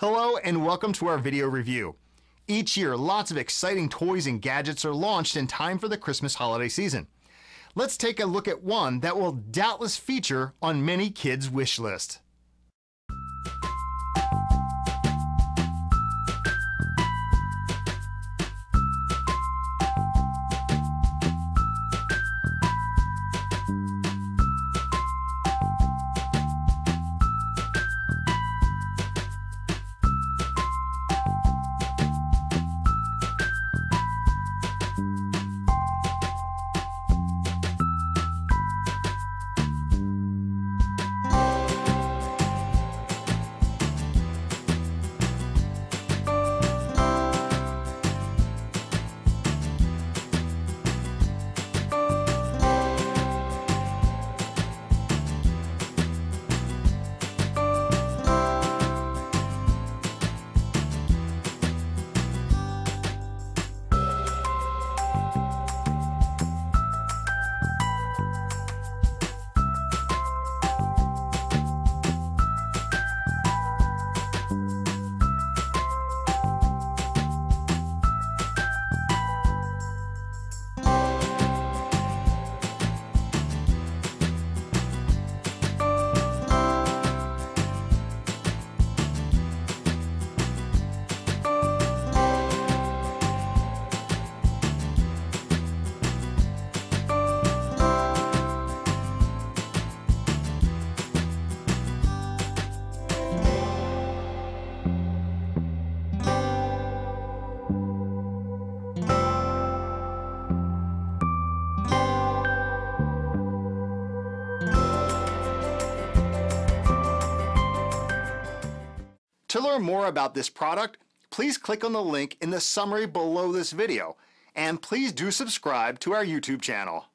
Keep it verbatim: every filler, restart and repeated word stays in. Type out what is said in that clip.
Hello and welcome to our video review. Each year, lots of exciting toys and gadgets are launched in time for the Christmas holiday season. Let's take a look at one that will doubtless feature on many kids' wish list. To learn more about this product, please click on the link in the summary below this video, and please do subscribe to our YouTube channel.